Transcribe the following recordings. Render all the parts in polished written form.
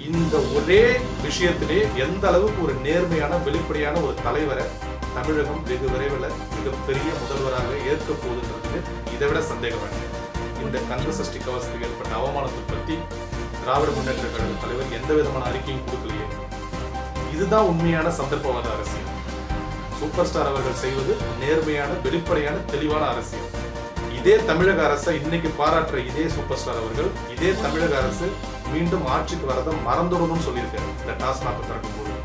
இந்த ஒரே விஷயத்திலே எந்த அளவுக்கு ஒரு நேர்மையான வெளிப்படையான ஒரு தலைவரை தமிழகம் வெகு விரைவில் மிகப்பெரிய முதல்வராக ஏற்க போகுதுன்றது இதை விட சந்தேகம் வேண்டாம். இந்த கந்த சஷ்டி கவசத்துக்கு ஏற்பட்ட அவமானத்தை பற்றி திராவிட முன்னேற்ற கழக தலைவர் எந்த விதமான அறிக்கையும் கொடுக்கலையே. இதுதான் உண்மையான சந்தர்ப்பவாத அரசியல். சூப்பர் ஸ்டார் அவர்கள் செய்வது நேர்மையான வெளிப்படையான தெளிவான அரசியல். இதே தமிழக அரசை இன்னைக்கு பாராட்டுற இதே சூப்பர் ஸ்டார் அவர்கள் இதே தமிழக அரசு மீண்டும் ஆட்சிக்கு வரதை மறந்துடணும்னு சொல்லியிருக்காரு இந்த டாஸ்மாக் திறக்கும் போது.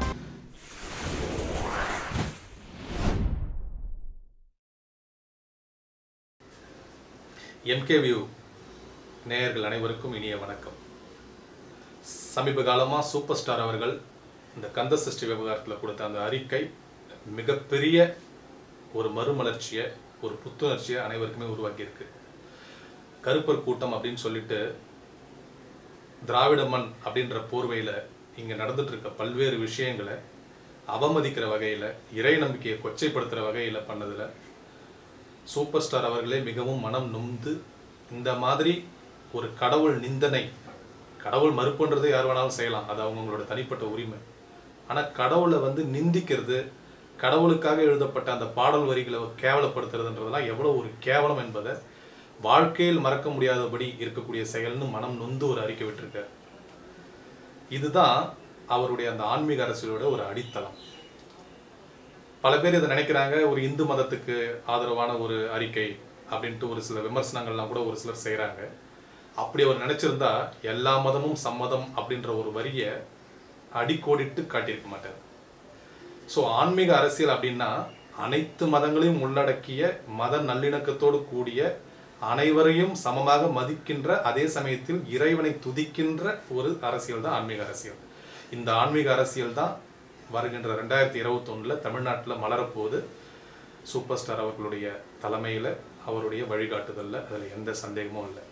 MKView நேயர்கள் அனைவருக்கும் இனிய வணக்கம். சமீப காலமாக சூப்பர் ஸ்டார் அவர்கள் இந்த கந்த சஷ்டி விவகாரத்தில் கொடுத்த அந்த அறிக்கை மிகப்பெரிய ஒரு மறுமலர்ச்சியை ஒரு புத்துணர்ச்சியை அனைவருக்குமே உருவாக்கியிருக்கு. கருப்பர் கூட்டம் அப்படின்னு சொல்லிட்டு திராவிட மண் அப்படின்ற போர்வையில் இங்கே நடந்துட்டு இருக்க பல்வேறு விஷயங்களை அவமதிக்கிற வகையில் இறை நம்பிக்கையை கொச்சைப்படுத்துகிற வகையில் பண்ணதில் சூப்பர் ஸ்டார் அவர்களே மிகவும் மனம் நொந்து இந்த மாதிரி ஒரு கடவுள் நிந்தனை, கடவுள் மறுப்புன்றது யார் வேணாலும் செய்யலாம், அது அவங்களோட தனிப்பட்ட உரிமை. ஆனால் கடவுளை நிந்திக்கிறது, கடவுளுக்காக எழுதப்பட்ட அந்த பாடல் வரிகளை கேவலப்படுத்துறதுன்றதெல்லாம் எவ்வளோ ஒரு கேவலம் என்பதை வாழ்க்கையில் மறக்க முடியாதபடி இருக்கக்கூடிய செயல்னு மனம் நொந்து ஒரு அறிக்கை விட்டிருக்கார். இதுதான் அவருடைய அந்த ஆன்மீக அரசியலோட ஒரு அடித்தளம். பல பேர் இதை நினைக்கிறாங்க ஒரு இந்து மதத்துக்கு ஆதரவான ஒரு அறிக்கை அப்படின்ட்டு ஒரு சில விமர்சனங்கள்லாம் கூட ஒரு சிலர் செய்கிறாங்க. அப்படி அவர் நினைச்சிருந்தா எல்லா மதமும் சம்மதம் அப்படின்ற ஒரு வரியை அடிக்கோடிட்டு காட்டியிருக்க மாட்டார். ஸோ ஆன்மீக அரசியல் அப்படின்னா அனைத்து மதங்களையும் உள்ளடக்கிய மத நல்லிணக்கத்தோடு கூடிய அனைவரையும் சமமாக மதிக்கின்ற அதே சமயத்தில் இறைவனை துதிக்கின்ற ஒரு அரசியல் தான் ஆன்மீக அரசியல். இந்த ஆன்மீக அரசியல் தான் வருகின்ற 2021 தமிழ்நாட்டில் மலரப்போது. சூப்பர் ஸ்டார் அவர்களுடைய தலைமையில் அவருடைய வழிகாட்டுதலில் அதில் எந்த சந்தேகமும் இல்லை.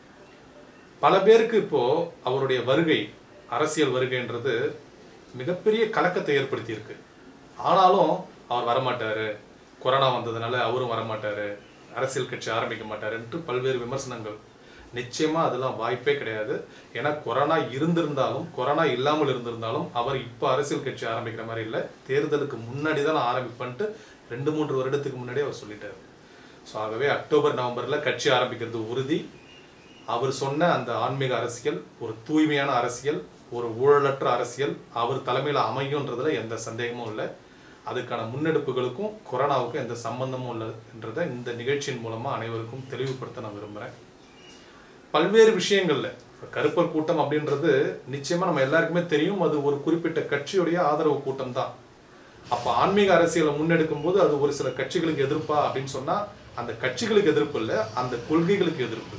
பல பேருக்கு இப்போது அவருடைய வருகை, அரசியல் வருகைன்றது மிகப்பெரிய கலக்கத்தை ஏற்படுத்தியிருக்கு. ஆனாலும் அவர் வரமாட்டார், கொரோனா வந்ததுனால அவரும் வரமாட்டார், அரசியல் கட்சி ஆரம்பிக்க மாட்டாருன்ட்டு பல்வேறு விமர்சனங்கள். நிச்சயமாக அதெல்லாம் வாய்ப்பே கிடையாது. ஏன்னா கொரோனா இருந்திருந்தாலும் கொரோனா இல்லாமல் இருந்திருந்தாலும் அவர் இப்போ அரசியல் கட்சி ஆரம்பிக்கிற மாதிரி இல்லை, தேர்தலுக்கு முன்னாடி தான் நான் ஆரம்பிப்பேன்ட்டு 2-3 வருடத்துக்கு முன்னாடியே அவர் சொல்லிட்டார். ஸோ ஆகவே அக்டோபர் நவம்பரில் கட்சி ஆரம்பிக்கிறது உறுதி. அவர் சொன்ன அந்த ஆன்மீக அரசியல் ஒரு தூய்மையான அரசியல், ஒரு ஊழலற்ற அரசியல் அவர் தலைமையில் அமையும்ன்றதுல எந்த சந்தேகமும் இல்லை. அதுக்கான முன்னெடுப்புகளுக்கும் கொரோனாவுக்கும் எந்த சம்பந்தமும் இல்லைன்றதை இந்த நிகழ்ச்சியின் மூலமாக அனைவருக்கும் தெளிவுபடுத்த நான் விரும்புகிறேன். பல்வேறு விஷயங்கள்ல கருப்பர் கூட்டம் அப்படின்றது நிச்சயமா நம்ம எல்லாருக்குமே தெரியும், அது ஒரு குறிப்பிட்ட கட்சியுடைய ஆதரவு கூட்டம் தான். அப்ப ஆன்மீக அரசியலை முன்னெடுக்கும் போது அது ஒரு சில கட்சிகளுக்கு எதிர்ப்பா அப்படின்னு சொன்னா அந்த கட்சிகளுக்கு எதிர்ப்பு இல்லை, அந்த கொள்கைகளுக்கு எதிர்ப்பு.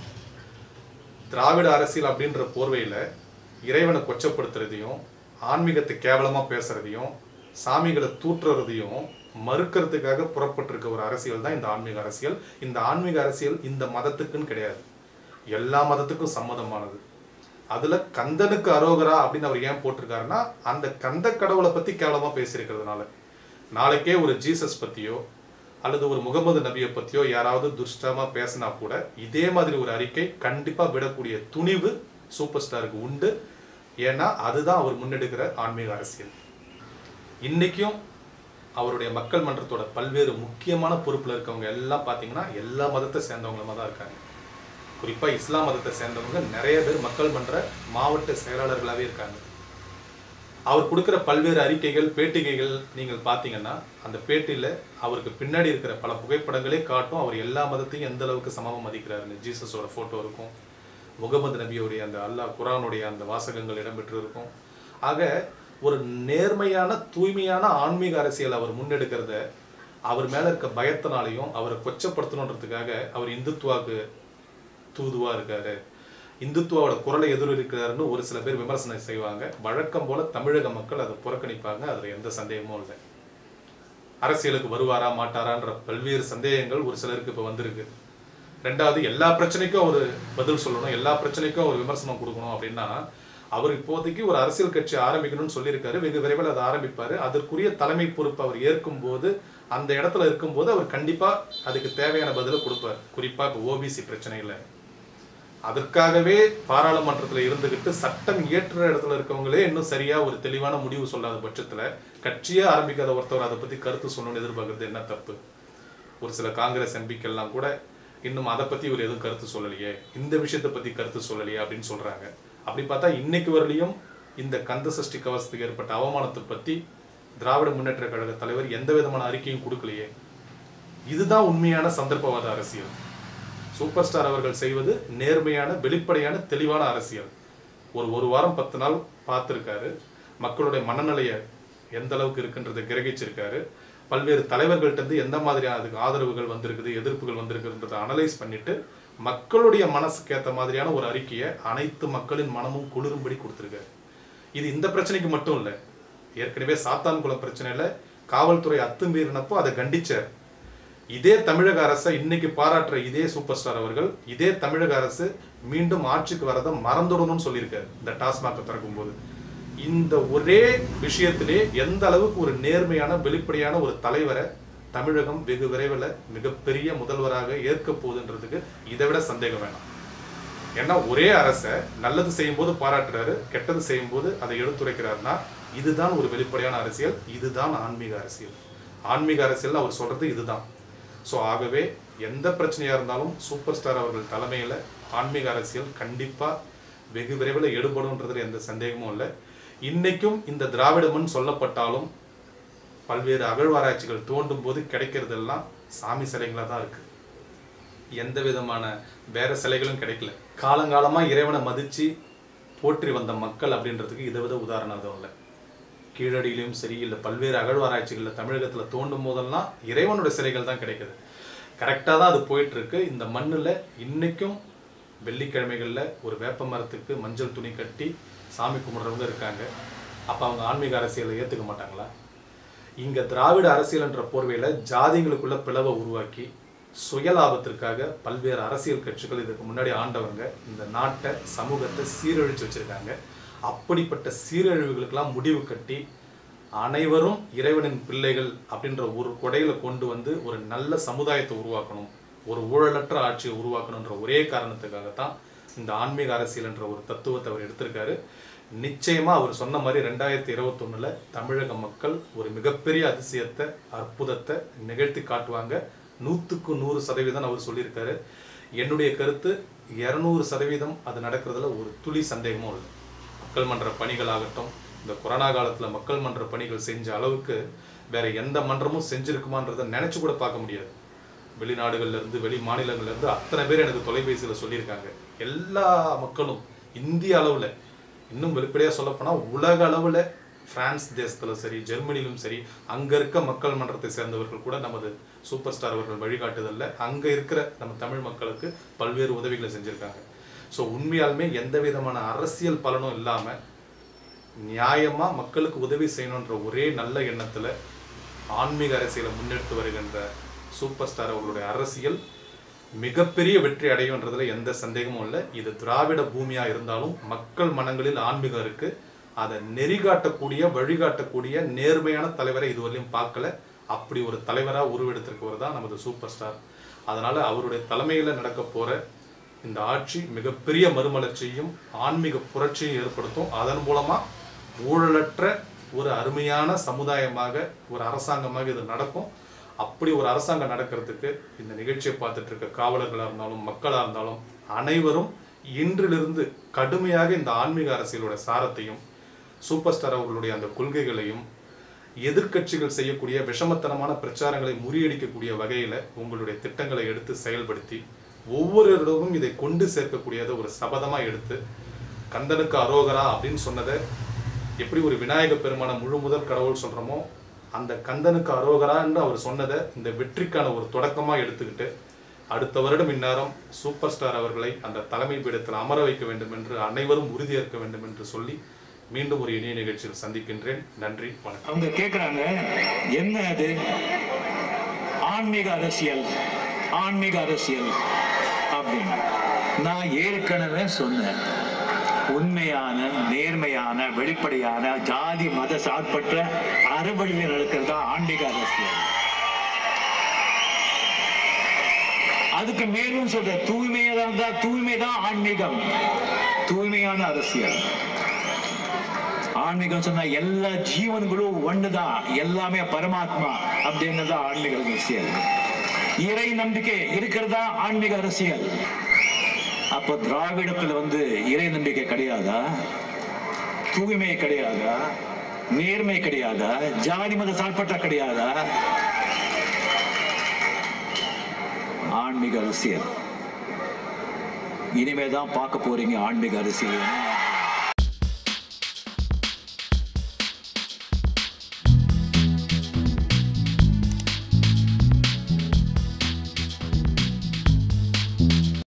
திராவிட அரசியல் அப்படின்ற போர்வையில இறைவனை கொச்சப்படுத்துறதையும் ஆன்மீகத்தை கேவலமா பேசுறதையும் சாமிகளை தூற்றுறதையும் மறுக்கிறதுக்காக புறப்பட்டிருக்க ஒரு அரசியல் தான் இந்த ஆன்மீக அரசியல். இந்த ஆன்மீக அரசியல் இந்த மதத்துக்குன்னு கிடையாது, எல்லா மதத்துக்கும் சம்மதமானது. அதுல கந்தனுக்கு அரோகரா அப்படின்னு அவர் ஏன் போட்டிருக்காருன்னா அந்த கந்த கடவுளை பத்தி கேவலமா பேசியிருக்கிறதுனால. நாளைக்கே ஒரு ஜீசஸ் பத்தியோ அல்லது ஒரு முகமது நபியை பத்தியோ யாராவது துஷ்டமா பேசினா கூட இதே மாதிரி ஒரு அறிக்கை கண்டிப்பா விடக்கூடிய துணிவு சூப்பர் ஸ்டாருக்கு உண்டு. ஏன்னா அதுதான் அவர் முன்னெடுக்கிற ஆன்மீக அரசியல். இன்னைக்கும் அவருடைய மக்கள் மன்றத்தோட பல்வேறு முக்கியமான பொறுப்புல இருக்கவங்க எல்லாம் பாத்தீங்கன்னா எல்லா மதத்தை சேர்ந்தவங்களுமா தான் இருக்காங்க. குறிப்பாக இஸ்லாம் மதத்தை சேர்ந்தவங்க நிறைய பேர் மக்கள் மன்ற மாவட்ட செயலாளர்களாகவே இருக்காங்க. அவர் கொடுக்குற பல்வேறு அறிக்கைகள் பேட்டிகைகள் நீங்கள் பார்த்தீங்கன்னா அந்த பேட்டியில் அவருக்கு பின்னாடி இருக்கிற பல புகைப்படங்களே காட்டும் அவர் எல்லா மதத்தையும் எந்த அளவுக்கு சமமாக மதிக்கிறாருன்னு. ஜீசஸோட ஃபோட்டோ இருக்கும், முகமது நபியோடைய அந்த அல்லாஹ் குரானுடைய அந்த வாசகங்கள் இடம்பெற்று இருக்கும். ஆக ஒரு நேர்மையான தூய்மையான ஆன்மீக அரசியல் அவர் முன்னெடுக்கிறத அவர் மேலே இருக்க பயத்தினாலையும் அவரை கொச்சப்படுத்தணுன்றதுக்காக அவர் இந்துத்துவாக்கு தூதுவா இருக்காரு, இந்துத்துவோட குரலை எதிரொலிக்கிறாருன்னு ஒரு சில பேர் விமர்சனம் செய்வாங்க. வழக்கம் போல தமிழக மக்கள் அதை புறக்கணிப்பாங்க, அதுல எந்த சந்தேகமும் இல்லை. அரசியலுக்கு வருவாரா மாட்டாரான்ற பல்வேறு சந்தேகங்கள் ஒரு சிலருக்கு இப்போ வந்திருக்கு. ரெண்டாவது, எல்லா பிரச்சனைக்கும் அவர் பதில் சொல்லணும், எல்லா பிரச்சனைக்கும் அவர் விமர்சனம் கொடுக்கணும் அப்படின்னா அவர் இப்போதைக்கு ஒரு அரசியல் கட்சி ஆரம்பிக்கணும்னு சொல்லியிருக்காரு. வெகு விரைவில் அதை ஆரம்பிப்பாரு. அதற்குரிய தலைமை பொறுப்பு அவர் ஏற்கும்போது அந்த இடத்துல இருக்கும்போது அவர் கண்டிப்பா அதுக்கு தேவையான பதிலை கொடுப்பார். குறிப்பா இப்போ ஓபிசி பிரச்சனையில் அதற்காகவே பாராளுமன்றத்தில் இருந்துகிட்டு சட்டம் இயற்றுற இடத்துல இருக்கவங்களே இன்னும் சரியா ஒரு தெளிவான முடிவு சொல்லாத பட்சத்துல கட்சியே ஆரம்பிக்காத ஒருத்தவர் அதை பத்தி கருத்து சொல்லணும்னு எதிர்பார்க்கறது என்ன தப்பு? ஒரு சில காங்கிரஸ் எம்பிக்கெல்லாம் கூட இன்னும் அதை பத்தி இவர் எதுவும் கருத்து சொல்லலையே, இந்த விஷயத்தை பத்தி கருத்து சொல்லலையே அப்படின்னு சொல்றாங்க. அப்படி பார்த்தா இன்னைக்கு வரலையும் இந்த கந்த சஷ்டி கவசத்துக்கு ஏற்பட்ட அவமானத்தை பத்தி திராவிட முன்னேற்ற கழக தலைவர் எந்த விதமான அறிக்கையும் கொடுக்கலையே. இதுதான் உண்மையான சந்தர்ப்பவாத அரசியல். சூப்பர் ஸ்டார் அவர்கள் செய்வது நேர்மையான, வெளிப்படையான, தெளிவான அரசியல். ஒரு வாரம் 10 நாள் பார்த்துருக்காரு, மக்களுடைய மனநிலையை எந்த அளவுக்கு இருக்குன்றதை கிரகிச்சிருக்காரு, பல்வேறு தலைவர்கள்ட்ட எந்த மாதிரியான அதுக்கு ஆதரவுகள் வந்திருக்குது, எதிர்ப்புகள் வந்திருக்குதுன்றதை அனலைஸ் பண்ணிட்டு மக்களுடைய மனசுக்கு ஏற்ற மாதிரியான ஒரு அறிக்கையை அனைத்து மக்களின் மனமும் குளிரும்படி கொடுத்துருக்காரு. இது இந்த பிரச்சனைக்கு மட்டும் இல்லை, ஏற்கனவே சாத்தான்குளம் பிரச்சனையில காவல்துறை அத்துமீறினப்போ அதை கண்டிச்சார். இதே தமிழக அரசை இன்னைக்கு பாராட்டுற இதே சூப்பர் ஸ்டார் அவர்கள் இதே தமிழக அரசு மீண்டும் ஆட்சிக்கு வரதை மறந்துடணும்னு சொல்லியிருக்காரு இந்த டாஸ்மாக திறக்கும் போது. இந்த ஒரே விஷயத்திலே எந்த அளவுக்கு ஒரு நேர்மையான, வெளிப்படையான ஒரு தலைவரை தமிழகம் வெகு விரைவில் மிகப்பெரிய முதல்வராக ஏற்க போகுதுன்றதுக்கு இதை விட சந்தேகம் வேணாம். ஏன்னா ஒரே அரசை நல்லது செய்யும் போது பாராட்டுறாரு, கெட்டது செய்யும் போது அதை எடுத்துரைக்கிறாருன்னா இதுதான் ஒரு வெளிப்படையான அரசியல், இதுதான் ஆன்மீக அரசியல். ஆன்மீக அரசியல் அவர் சொல்றது இதுதான். ஸோ ஆகவே எந்த பிரச்சனையா இருந்தாலும் சூப்பர் ஸ்டார் அவர்கள் தலைமையில ஆன்மீக அரசியல் கண்டிப்பா வெகு விரைவில் எடுபடும்ன்றதுல எந்த சந்தேகமும் இல்லை. இன்னைக்கும் இந்த திராவிட மண் சொல்லப்பட்டாலும் பல்வேறு அகழ்வாராய்ச்சிகள் தோண்டும் போது கிடைக்கிறதெல்லாம் சாமி சிலைகளாக தான் இருக்கு. எந்த விதமான வேற சிலைகளும் கிடைக்கல. காலங்காலமா இறைவனை மதிச்சு போற்றி வந்த மக்கள் அப்படின்றதுக்கு இதை விட உதாரணம் அதுவும் இல்லை. கீழடியிலும் சரி, இல்லை பல்வேறு அகழ்வாராய்ச்சிகளில் தமிழகத்தில் தோண்டும் போதெல்லாம் இறைவனுடைய சிலைகள் தான் கிடைக்குது. கரெக்டாக தான் அது போயிட்டு இருக்கு. இந்த மண்ணில் இன்னைக்கும் வெள்ளிக்கிழமைகளில் ஒரு வேப்ப மரத்துக்கு மஞ்சள் துணி கட்டி சாமி கும்பிட்றவங்க இருக்காங்க. அப்போ அவங்க ஆன்மீக அரசியலை ஏற்றுக்க மாட்டாங்களா? இங்கே திராவிட அரசியல்ன்ற போர்வையில் ஜாதிகளுக்குள்ள பிளவை உருவாக்கி சுயலாபத்திற்காக பல்வேறு அரசியல் கட்சிகள் இதுக்கு முன்னாடி ஆண்டவங்க இந்த நாட்டை, சமூகத்தை சீரழிச்சு வச்சிருக்காங்க. அப்படிப்பட்ட சீரழிவுகளுக்கெல்லாம் முடிவு கட்டி அனைவரும் இறைவனின் பிள்ளைகள் அப்படின்ற ஒரு கொடையில கொண்டு வந்து ஒரு நல்ல சமுதாயத்தை உருவாக்கணும், ஒரு ஊழலற்ற ஆட்சியை உருவாக்கணுன்ற ஒரே காரணத்துக்காகத்தான் இந்த ஆன்மீக அரசியல் என்ற ஒரு தத்துவத்தை அவர் எடுத்திருக்காரு. நிச்சயமா அவர் சொன்ன மாதிரி 2021 தமிழக மக்கள் ஒரு மிகப்பெரிய அதிசயத்தை, அற்புதத்தை நிகழ்த்தி காட்டுவாங்க. 100க்கு 100% அவர் சொல்லியிருக்காரு. என்னுடைய கருத்து 200% அது நடக்கிறதுல ஒரு துளி சந்தேகமும் இல்லை. மக்கள் மன்ற பணிகள் ஆகட்டும், இந்த கொரோனா காலத்தில் மக்கள் மன்ற பணிகள் செஞ்ச அளவுக்கு வேற எந்த மன்றமும் செஞ்சிருக்குமான்றதை நினைச்சு கூட பார்க்க முடியாது. வெளிநாடுகள்ல இருந்து, வெளி மாநிலங்கள்ல இருந்து அத்தனை பேர் எனக்கு தொலைபேசியில் சொல்லியிருக்காங்க. எல்லா மக்களும் இந்திய அளவில், இன்னும் வெளிப்படையாக சொல்லப்போனால் உலக அளவில், பிரான்ஸ் தேசத்தில் சரி, ஜெர்மனிலும் சரி, அங்கே இருக்க மக்கள் மன்றத்தை சேர்ந்தவர்கள் கூட நமது சூப்பர் ஸ்டார் அவர்கள் வழிகாட்டுதல்ல அங்கே இருக்கிற நம்ம தமிழ் மக்களுக்கு பல்வேறு உதவிகளை செஞ்சுருக்காங்க. ஸோ உண்மையாலுமே எந்த விதமான அரசியல் பலனும் இல்லாமல் நியாயமாக மக்களுக்கு உதவி செய்யணுன்ற ஒரே நல்ல எண்ணத்தில் ஆன்மீக அரசியலை முன்னெடுத்து வருகின்ற சூப்பர் ஸ்டார் அவர்களுடைய அரசியல் மிகப்பெரிய வெற்றி அடையும்ன்றதுல எந்த சந்தேகமும் இல்லை. இது திராவிட பூமியாக இருந்தாலும் மக்கள் மனங்களில் ஆன்மீகம் இருக்கு. அதை நெறிகாட்டக்கூடிய, வழிகாட்டக்கூடிய நேர்மையான தலைவரை இதுவரையும் பார்க்கல. அப்படி ஒரு தலைவராக உருவெடுத்திருக்கவர் தான் நமது சூப்பர் ஸ்டார். அதனால அவருடைய தலைமையில் நடக்க போற இந்த ஆட்சி மிகப்பெரிய மறுமலர்ச்சியும் ஆன்மீக புரட்சியும் ஏற்படுத்தும். அதன் மூலமா ஊழலற்ற ஒரு அருமையான சமுதாயமாக, ஒரு அரசாங்கமாக இது நடக்கும். அப்படி ஒரு அரசாங்கம் நடக்கிறதுக்கு இந்த நிகழ்ச்சியை பார்த்துட்டு இருக்க காவலர்களாக இருந்தாலும், மக்களாக இருந்தாலும் அனைவரும் இன்றிலிருந்து கடுமையாக இந்த ஆன்மீக அரசியலோட சாரத்தையும், சூப்பர் ஸ்டார் அவர்களுடைய அந்த கொள்கைகளையும், எதிர்கட்சிகள் செய்யக்கூடிய விஷமத்தனமான பிரச்சாரங்களை முறியடிக்கக்கூடிய வகையில் உங்களுடைய திட்டங்களை எடுத்து செயல்படுத்தி ஒவ்வொருவரும் இதை கொண்டு சேர்க்கக்கூடியதை ஒரு சபதமாக எடுத்து, கந்தனுக்கு அரோகரா அப்படின்னு சொன்னதை எப்படி ஒரு விநாயக பெருமான முழு முதல் கடவுள் சொல்கிறோமோ, அந்த கந்தனுக்கு அரோகரா என்று அவர் சொன்னதை இந்த வெற்றிக்கான ஒரு தொடக்கமாக எடுத்துக்கிட்டு அடுத்த வருடம் இந்நேரம் சூப்பர் ஸ்டார் அவர்களை அந்த தலைமை பீடத்தில் அமர வைக்க வேண்டும் என்று அனைவரும் உறுதியேற்க வேண்டும் என்று சொல்லி மீண்டும் ஒரு இணைய நிகழ்ச்சியில் சந்திக்கின்றேன். நன்றி, வணக்கம். அவங்க கேட்குறாங்க, என்ன அது ஆன்மீக அரசியல், ஆன்மீக அரசியல் அப்படின்னு. நான் ஏற்கனவே சொன்னேன், உண்மையான, நேர்மையான, வெளிப்படையான, ஜாதி மத சார்பற்ற அறவழியில் நடக்கிறதா ஆன்மீக அரசியல். அதுக்கு மேலும் சொல்ற தூய்மைதான் ஆன்மீகம், தூய்மையான அரசியல். ஆன்மீகம் சொன்னா எல்லா ஜீவன்களும் ஒண்ணுதான், எல்லாமே பரமாத்மா அப்படின்றதா ஆன்மீக அரசியல். இறை நம்பிக்கை இருக்கிறதா ஆன்மீக அரசியல். அப்ப திராவிடத்துல இறை நம்பிக்கை கிடையாதா? தூய்மை கிடையாதா? நேர்மை கிடையாதா? ஜாதி மத சார்பற்ற கிடையாதா? ஆன்மீக அரசியல் இனிமேதான் பார்க்க போறீங்க. ஆன்மீக அரசியல்